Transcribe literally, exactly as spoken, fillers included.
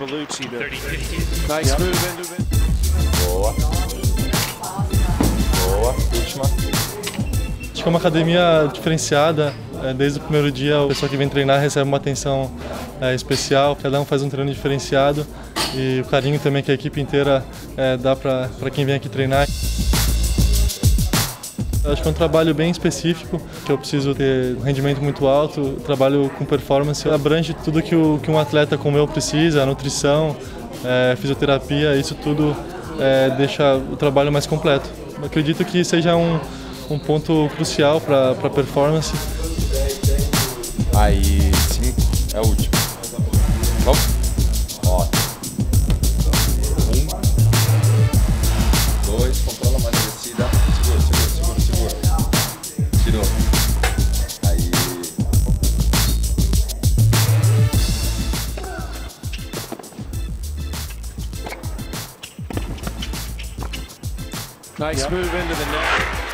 Bertolucci. Nice move into it. Boa. Boa. Última. Acho que é uma academia diferenciada. Desde o primeiro dia, o pessoal que vem treinar recebe uma atenção é, especial. Cada um faz um treino diferenciado e o carinho também que a equipe inteira é, dá para quem vem aqui treinar. Acho que é um trabalho bem específico, que eu preciso ter um rendimento muito alto, trabalho com performance, abrange tudo que, o, que um atleta como eu precisa, nutrição, é, fisioterapia, isso tudo é, deixa o trabalho mais completo. Eu acredito que seja um, um ponto crucial para a performance. Aí, cinco, é a última. Vamos? Ótimo. Um, dois, controla mais a descida. Segura, segura, segura, segura. Tirou. Aí. Nice move into the net.